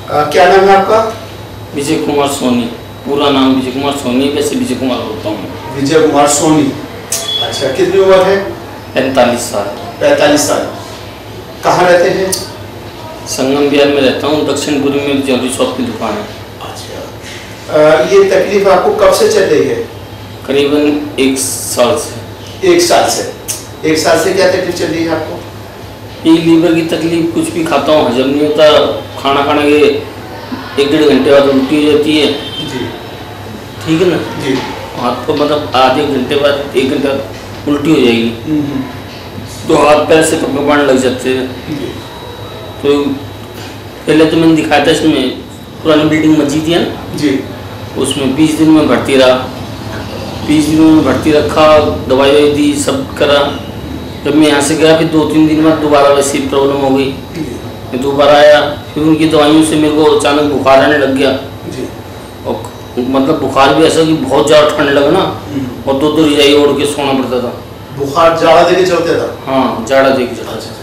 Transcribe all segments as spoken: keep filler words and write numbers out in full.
क्या नाम है आपका? विजय कुमार सोनी, पूरा नाम विजय कुमार सोनी, वैसे विजय कुमार बोलता हूँ। विजय कुमार सोनी। अच्छा, कितनी उम्र है? पैंतालीस साल। पैंतालीस साल। कहाँ रहते हैं? संगम बिहार में रहता हूँ, दक्षिणपुरी में ज्वेलरी शॉप की दुकान है। अच्छा, ये तकलीफ आपको कब से चल रही है? करीबन एक साल से। एक साल से एक साल से क्या तकलीफ चल रही है आपको? ये लीवर की तकलीफ, कुछ भी खाता हूँ हजम नहीं होता, खाना खाने के एक डेढ़ घंटे बाद उल्टी हो जाती है जी। ठीक है ना जी। हाथ को मतलब आधे घंटे बाद एक घंटे बाद उल्टी हो जाएगी, तो हाथ पैर से कपड़े लग जाते हैं। तो पहले तो मैंने दिखाया था इसमें पुरानी बिल्डिंग मजीदिया ना जी, उसमें बीस दिन में भर्ती रहा, बीस दिन में भर्ती रखा, दवाई वाई दी, सब करा। जब मैं यहाँ से गया फिर दो तीन दिन बाद दोबारा वैसी प्रॉब्लम हो गई, मैं दोबारा आया, फिर उनकी दवाइयों से मेरे को अचानक बुखार आने लग गया जी। और मतलब बुखार भी ऐसा कि बहुत ज़्यादा ठंड लगा ना, और दो दो रजाई ओढ़ के सोना पड़ता था। बुखार जाड़ा दे के चलता था? हाँ, जाड़ा दे के चलता था।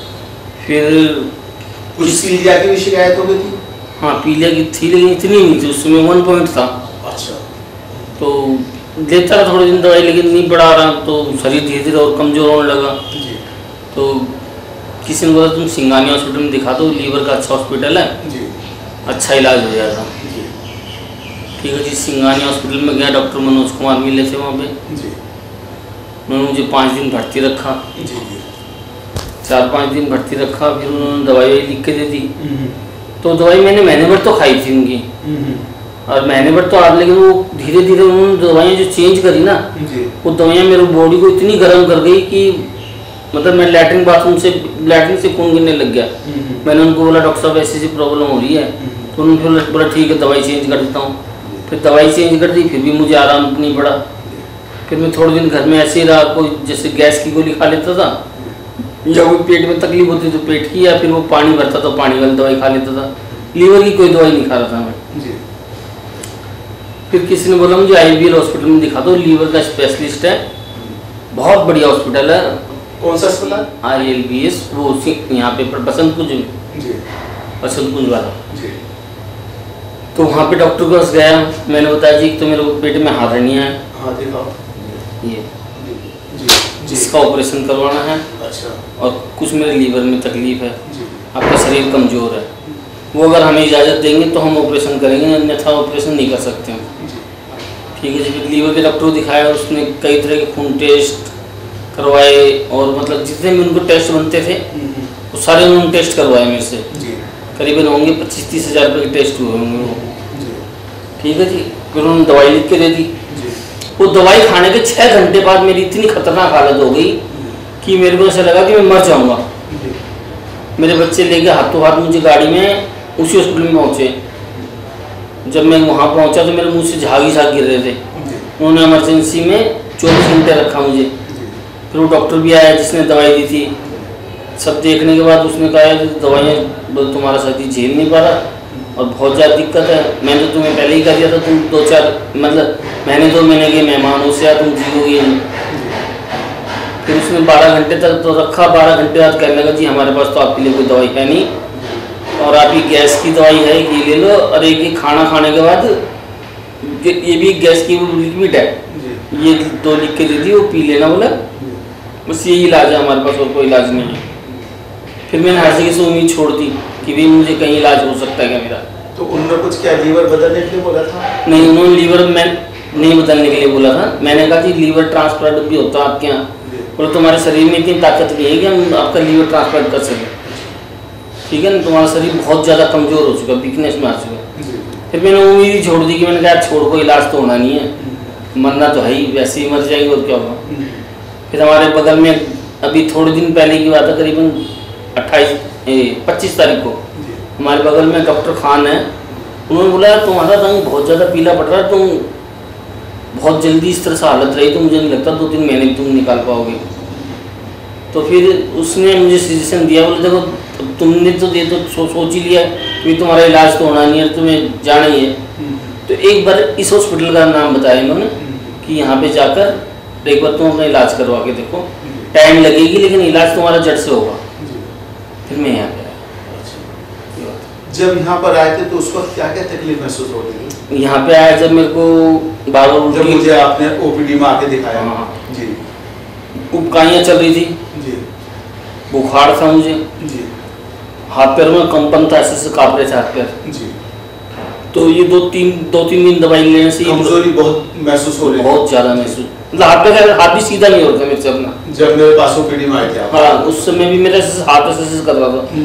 फिर कुछ पीलिया की भी शिकायत हो गई थी? हाँ, पीलिया की थी लेकिन इतनी नहीं थी, उसमें वन पॉइंट था। अच्छा। तो लेता रहा थोड़े दिन दवाई, लेकिन नहीं बढ़ा रहा, तो शरीर धीरे धीरे और कमज़ोर होने लगा। जी। तो किसी ने बोला तुम सिंगानी हॉस्पिटल में दिखा दो, लीवर का अच्छा हॉस्पिटल है जी, अच्छा इलाज हो जाएगा। ठीक है जी, सिंगानी हॉस्पिटल में गया, डॉक्टर मनोज कुमार मिले थे वहाँ पे जी। उन्होंने मुझे पाँच दिन भर्ती रखा। जी। चार पाँच दिन भर्ती रखा, फिर उन्होंने दवाई वाई लिख के दे दी। तो दवाई मैंने महीने भर तो खाई थी उनकी, और महीने भर तो आ, लेकिन वो धीरे धीरे उन्होंने दवाइयाँ जो चेंज करी ना, वो दवाइयाँ मेरे बॉडी को इतनी गर्म कर गई कि मतलब मैं लैट्रिन बाथरूम से लैट्रिन से खून गिरने लग गया। मैंने उनको बोला डॉक्टर साहब ऐसी ऐसी प्रॉब्लम हो रही है, तो उन्होंने बोला ठीक है दवाई चेंज कर देता हूँ। फिर दवाई चेंज कर दी, फिर भी मुझे आराम नहीं पड़ा। फिर मैं थोड़े दिन घर में ऐसे ही रहा, कोई जैसे गैस की गोली खा लेता था, या कोई पेट में तकलीफ होती तो पेट की, या फिर वो पानी भरता तो पानी वाली दवाई खा लेता था। लीवर की कोई दवाई नहीं खा रहा था मैं जी। फिर किसी ने बोला मुझे आई बी एल हॉस्पिटल में दिखा दो, लीवर का स्पेशलिस्ट है, बहुत बढ़िया हॉस्पिटल है। कौन सा अस्पताल? आई एल बी एस, वो यहाँ पे बसंत कुंज में, बसंत कुंज वाला जी। तो वहाँ पे डॉक्टर के पास गया, मैंने बताया जी तो मेरे को पेट में हार्निया है, हाँ दिखाओ ये जिसका ऑपरेशन करवाना है। अच्छा। और कुछ मेरे लीवर में तकलीफ है, आपका शरीर कमज़ोर है, वो अगर हमें इजाज़त देंगे तो हम ऑपरेशन करेंगे, अन्यथा ऑपरेशन नहीं कर सकते हम। ठीक है जी। फिर लीवर के डॉक्टर को दिखाया, उसने कई तरह के खून टेस्ट करवाए, और मतलब जितने भी उनको टेस्ट बनते थे वो सारे उन्होंने टेस्ट करवाए मेरे से। करीबन होंगे पच्चीस तीस हज़ार रुपये के टेस्ट हुए होंगे वो। ठीक है जी। फिर उन्होंने दवाई लिख के दे दी। वो दवाई खाने के छः घंटे बाद मेरी इतनी खतरनाक हालत हो गई कि मेरे को ऐसा लगा कि मैं मर जाऊँगा। मेरे बच्चे लेके हाथों हाथ मुझे गाड़ी में उसी हॉस्पिटल में पहुँचे। जब मैं वहाँ पहुँचा तो मेरे मुंह से झाग ही झाग गिर रहे थे। उन्होंने इमरजेंसी में चौबीस घंटे रखा मुझे। फिर वो डॉक्टर भी आया जिसने दवाई दी थी, सब देखने के बाद उसने कहा कि दवाइयाँ तुम्हारा साथी झेल नहीं पा रहा और बहुत ज़्यादा दिक्कत है, मैंने तो तुम्हें पहले ही कह दिया था तुम दो चार मतलब महीने दो महीने के मेहमानों से या तुम जियोगे नहीं। फिर उसने बारह घंटे तक तो रखा, बारह घंटे बाद कहने लगा जी हमारे पास तो आपके लिए कोई दवाई है नहीं, और आप ये गैस की दवाई है ये ले लो, और एक ही खाना खाने के बाद ये भी गैस की लिक्विड है, ये दो लिख के दे दी, वो पी लेना बोला, बस यही इलाज है हमारे पास और कोई इलाज नहीं है। फिर मैंने हर जगह से उम्मीद छोड़ दी कि भी मुझे कहीं इलाज हो सकता है क्या मेरा। तो उन्होंने कुछ क्या लीवर बदलने के लिए बोला था? नहीं, उन्होंने लीवर मैं नहीं बदलने के लिए बोला था। मैंने कहा कि लीवर ट्रांसप्लांट भी होता है आपके यहाँ, बोले तुम्हारे शरीर में इतनी ताकत नहीं है कि हम आपका लीवर ट्रांसप्लांट कर सकें। ठीक है ना, तुम्हारा शरीर बहुत ज़्यादा कमज़ोर हो चुका, वीकनेस में आ चुका। फिर मैंने उम्मीद ही छोड़ दी कि मैंने कहा छोड़ को इलाज तो होना नहीं है, मरना तो है ही, वैसे ही मर जाएंगे और क्या होगा। फिर हमारे बगल में अभी थोड़े दिन पहले की बात है, करीबन अट्ठाईस पच्चीस तारीख को हमारे बगल में डॉक्टर खान है, उन्होंने बोला तुम्हारा रंग बहुत ज़्यादा पीला पड़ रहा है, तुम बहुत जल्दी इस तरह से हालत रही तो मुझे नहीं लगता दो तीन महीने तुम निकाल पाओगे। तो फिर उसने मुझे सजेशन दिया, बोले देखो तुमने तो ये तो सो, सोच ही लिया कि तुम्हारा इलाज तो होना नहीं है, तुम्हें जाना ही है। तो एक बार इस हॉस्पिटल का नाम बताया इन्होंने कि यहाँ पे जाकर एक बार तुम अपना इलाज करवा के देखो, टाइम लगेगी लेकिन इलाज तुम्हारा जड़ से होगा। फिर मैं यहाँ पे आया। जब यहाँ पर आए थे तो उस वक्त क्या क्या तकलीफ महसूस हो रही थी? यहाँ पे आया जब मेरे को बार बार जब मुझे आपने ओपीडी में आके दिखाया? हाँ जी। उबकाइयाँ चल रही थी जी। बुखार था मुझे जी। हाथ पैर में कंपन था, ऐसे से काँप रहे थे हाथ पैर जी। तो ये दो तीन दो तीन दिन दवाई लेने से कमजोरी बहुत महसूस हो रही? बहुत ज़्यादा महसूस, मतलब हाथ पैर हाथ भी सीधा नहीं होता मेरे से अपना। जब मेरे पास ओपीडी में आए थे? हाँ, उस समय भी मेरे हाथ ऐसे कर रहा था।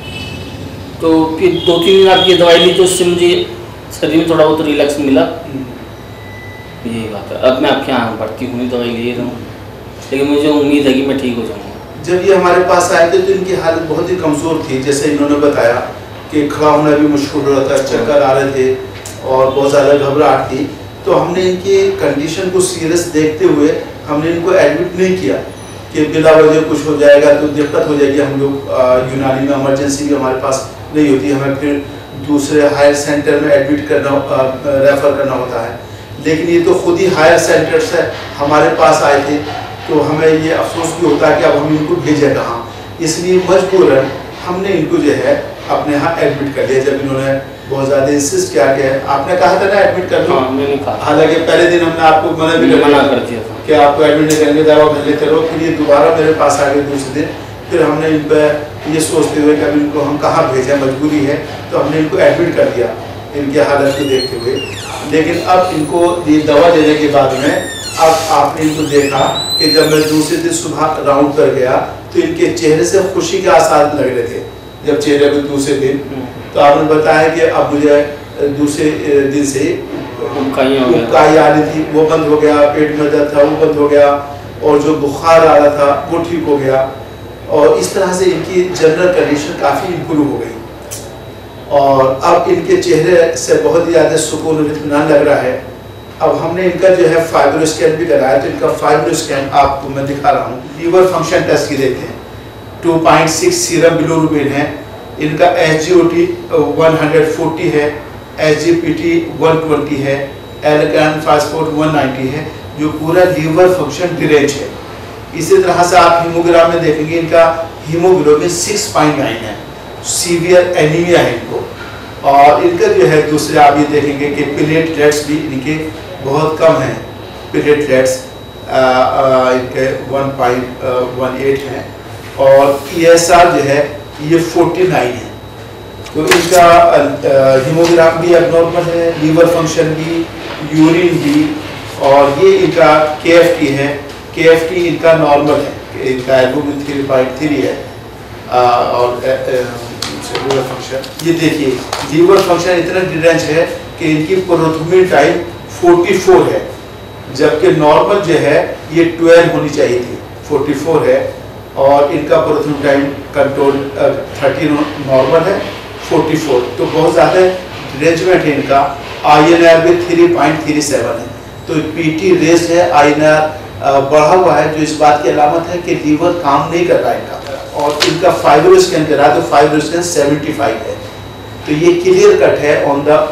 तो फिर दो तीन दिन आपकी दवाई ली तो उससे मुझे शरीर में थोड़ा बहुत रिलैक्स मिला। यही बात है। अब मैं आपके यहाँ भर्ती हुई, दवाई ले रहा हूँ, लेकिन मुझे उम्मीद है कि मैं ठीक हो जाऊँगा। जब ये हमारे पास आए थे तो इनकी हालत बहुत ही कमज़ोर थी, जैसे इन्होंने बताया कि खड़ा होना भी मुश्किल हो रहा था, चक्कर आ रहे थे और बहुत ज़्यादा घबराहट थी। तो हमने इनकी कंडीशन को सीरियस देखते हुए हमने इनको एडमिट नहीं किया कि बिला वजह कुछ हो जाएगा तो दिक्कत हो जाएगी। हम लोग यूनानी में इमरजेंसी भी हमारे पास नहीं होती, हमें फिर दूसरे हायर सेंटर में एडमिट करना रेफ़र करना होता है। लेकिन ये तो खुद ही हायर सेंटर से हमारे पास आए थे, तो हमें ये अफसोस भी होता है कि अब हम इनको भेजें कहाँ। इसलिए मजबूरन हमने इनको जो है अपने यहाँ एडमिट कर लिया। जब इन्होंने बहुत ज़्यादा इंसिस्ट किया कि आपने कहा था ना एडमिट कर लो, हालांकि पहले दिन हमने आपको मना भी मना कर दिया था कि आपको एडमिट नहीं करेंगे, दवा भर लेते रहो। फिर ये दोबारा मेरे पास आ गए दूसरे दिन, फिर हमने इन पर ये सोचते हुए कि अब इनको हम कहाँ भेजें, मजबूरी है, तो हमने इनको एडमिट कर दिया इनकी हालत को देखते हुए। लेकिन अब इनको ये दवा देने के बाद में अब आपने इनको देखा कि जब मैं दूसरे दिन सुबह राउंड पर गया तो इनके चेहरे से खुशी के आसार लग रहे थे। जब चेहरे पर दूसरे दिन तो आपने बताया कि अब मुझे दूसरे दिन से उबकाई आ रही थी, वो बंद हो गया, पेट में दर्द था वो बंद हो गया, और जो बुखार आ रहा था वो ठीक हो गया, और इस तरह से इनकी जनरल कंडीशन काफ़ी इम्प्रूव हो गई। और अब इनके चेहरे से बहुत ही ज़्यादा सुकून और इत्मीनान लग रहा है। अब हमने इनका जो है फाइब्रो स्कैन भी कराया, तो इनका फाइब्रो स्कैन आपको मैं दिखा रहा हूँ। लीवर फंक्शन टेस्ट की देखते हैं, two point six serum bilirubin है, इनका H G O T one forty है, H G P T one twenty है, एल्काइन फास्फोट वन नाइंटी है, जो पूरा लीवर फंक्शन डिरेंज है। इसी तरह से आप हीमोग्राम में देखेंगे इनका हीमोग्लोबिन सिक्स पॉइंट नाइन है, सीवियर एनीमिया है इनको। और इनका जो है दूसरे आप ये देखेंगे कि प्लेटलेट्स भी इनके बहुत कम हैं, प्लेटलेट्स इनके वन पॉइंट वन एट हैं, और ई एस आर जो है ये फोर्टी नाइन है। तो इनका हीमोग्राम भी एबनॉर्मल है, लीवर फंक्शन भी, यूरिन भी, और ये इनका के एफ टी है, के एफ टी इनका नॉर्मल है, इनका एल्बुमिन थ्री पॉइंट थ्री है। आ, और लीवर फंक्शन ये देखिए, लीवर फंक्शन इतना डिरेंज है कि इनकी प्रोथोमी टाइम फोर्टी फोर है, जबकि नॉर्मल जो है ये ट्वेल्व होनी चाहिए थी, फोर्टी फोर है। और इनका prothrombin time control thirty normal है, फोर्टी फोर, तो बहुत ज़्यादा डिरेंजमेंट है इनका। आई एन आर भी थ्री पॉइंट थ्री सेवन है, तो पी टी रेस है, आई एन आर बढ़ा हुआ है, जो इस बात की अलामत है कि लीवर काम नहीं कर रहा है इनका। और इनका फाइब्रो स्कैन करा तो फाइब्रो स्कैन सेवेंटी फाइव है, तो ये क्लियर कट है on the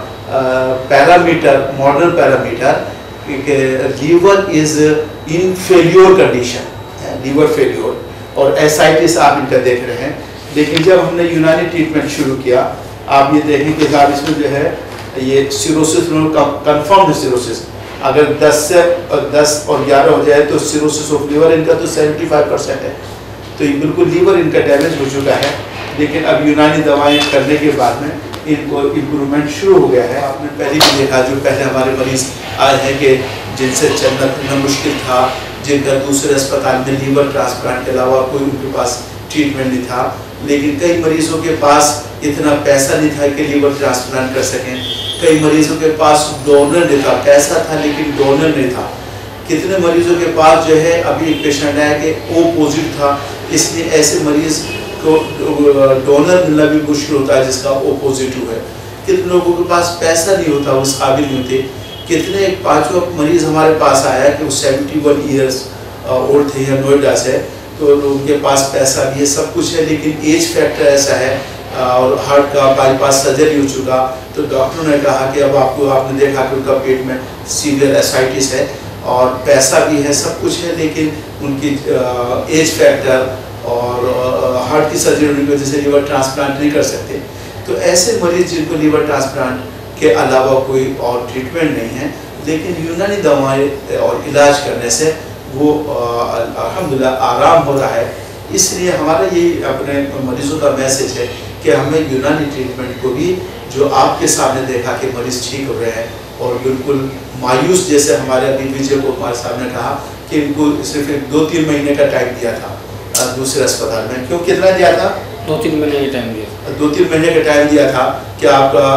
parameter, modern parameter, liver is in failure condition, liver failure. और एसाइटिस आप इनका देख रहे हैं। लेकिन जब हमने यूनानी ट्रीटमेंट शुरू किया, आप ये देखें कि साहब इसमें जो है ये सिरोसिस कंफर्म है। सिरोसिस अगर दस से दस और ग्यारह हो जाए तो सिरोसिस ऑफ लीवर इनका तो सेवेंटी फाइव परसेंट है, तो ये बिल्कुल लीवर इनका डैमेज हो चुका है। लेकिन अब यूनानी दवाएं करने के बाद में इनको इम्प्रूवमेंट शुरू हो गया है। आपने पहले भी देखा, जो पहले हमारे मरीज आए हैं कि जिनसे चलना फिरना मुश्किल था, जिनका दूसरे अस्पताल में लीवर ट्रांसप्लांट के अलावा कोई उनके पास ट्रीटमेंट नहीं था, लेकिन कई मरीजों के पास इतना पैसा नहीं था कि लीवर ट्रांसप्लांट कर सकें। कई मरीजों के पास डोनर नहीं था, पैसा था लेकिन डोनर नहीं था। कितने मरीजों के पास जो है, अभी एक पेशेंट आया कि ओ पॉजिटिव था, इसलिए ऐसे मरीज को डोनर मिलना भी मुश्किल होता है जिसका ओ पॉजिटिव है। कितने लोगों के पास पैसा नहीं होता, उस काबिल नहीं होते। कितने एक पाँचों मरीज हमारे पास आया कि वो सेवेंटी वन ईयर्स ओल्ड थे या नोएडा से, तो उनके पास पैसा भी है, सब कुछ है, लेकिन एज फैक्टर ऐसा है और हार्ट का बाईपास सर्जरी हो चुका। तो डॉक्टर ने कहा कि अब आपको, आपने देखा कि उनका पेट में सीवियर एसाइटिस है और पैसा भी है, सब कुछ है, लेकिन उनकी एज फैक्टर और हार्ट की सर्जरी होने की वजह से लीवर ट्रांसप्लांट नहीं कर सकते। तो ऐसे मरीज जिनको लीवर ट्रांसप्लांट के अलावा कोई और ट्रीटमेंट नहीं है, लेकिन यूनानी दवाएं और इलाज करने से वो अल्हम्दुलिल्लाह आराम हो रहा है। इसलिए हमारा ये अपने मरीज़ों का मैसेज है कि हमें यूनानी ट्रीटमेंट को भी, जो आपके सामने देखा कि मरीज़ ठीक हो रहे हैं और बिल्कुल मायूस, जैसे हमारे अभी विजय को हमारे सामने कहा कि इनको सिर्फ एक दो तीन महीने का टाइम दिया था दूसरे अस्पताल में। क्यों, कितना दिया था? दो तीन महीने का टाइम दिया दो तीन महीने का टाइम दिया था कि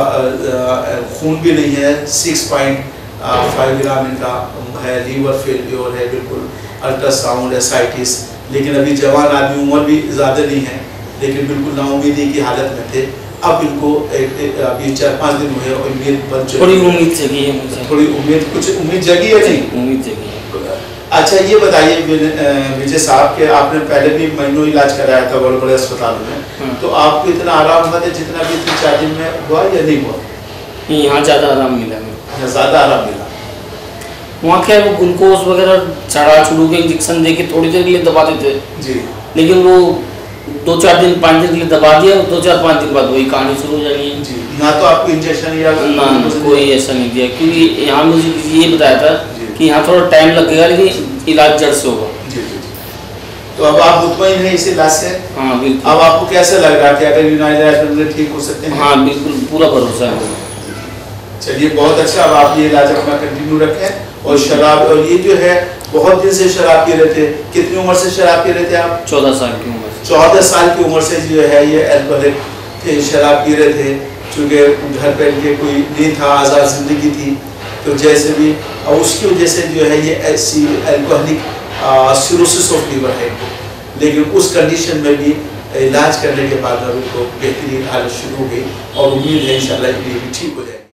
आपका खून भी नहीं है, सिक्स पॉइंट फाइव ग्राम इनका है, लीवर फेलियर है, बिल्कुल अल्ट्रासाउंड है, साइटिस, लेकिन अभी जवान आदमी, उम्र भी ज़्यादा नहीं है, लेकिन बिल्कुल नाउमीदी की हालत में थे। अब इनको एक, एक, अभी चार पाँच दिन हुए और उम्मीद बन चुकी, थोड़ी उम्मीद जगी है मुझे, थोड़ी उम्मीद, कुछ उम्मीद जगी है, नहीं उम्मीद जगी है। अच्छा ये बताइए विजय साहब के आपने पहले भी महीनों इलाज कराया था बड़े बड़े अस्पतालों में, तो आपको इतना आराम हुआ था जितना भी तीन चार दिन में हुआ या नहीं हुआ? यहाँ ज़्यादा आराम मिला, ज़्यादा आराम मिला। वहाँ क्या वो ग्लूकोज वगैरह चढ़ा चुड़ू के इंजेक्शन दे के थोड़ी देर के लिए दबा देते जी, लेकिन वो दो चार दिन पाँच दिन के लिए दबा दिया, दो चार पाँच दिन बाद वही कहानी शुरू हो जानी है। जी, यहाँ तो आपको इंजेक्शन या ना कोई ऐसा नहीं दिया, क्योंकि यहाँ मुझे ये बताया था कि यहाँ थोड़ा टाइम लगेगा लेकिन इलाज जड़ से होगा। जी जी। तो अब आप मुतमईन हैं इस इलाज से? हाँ बिल्कुल। अब आपको कैसे लग रहा है कि अगर यूनानी इलाज ठीक हो सकते हैं? हाँ बिल्कुल, पूरा भरोसा है। चलिए बहुत अच्छा, अब आप ये इलाज अपना कंटिन्यू रखें। और शराब, और ये जो है बहुत दिन से शराब पी रहे थे, कितनी उम्र से शराब पी रहे थे आप? चौदह साल की उम्र से। चौदह साल की उम्र से जो है ये अल्कोहलिक शराब पी रहे थे, चूँकि घर पर इनके कोई नहीं था, आज़ाद जिंदगी थी, तो जैसे भी, और उसकी वजह से जो है ये ऐसी अल्कोहलिक सिरोसिस ऑफ लीवर है, लेकिन उस कंडीशन में भी इलाज करने के बाद उनको बेहतरीन हालत शुरू हो गई और उम्मीद है इंशाल्लाह ये भी ठीक हो जाएगी।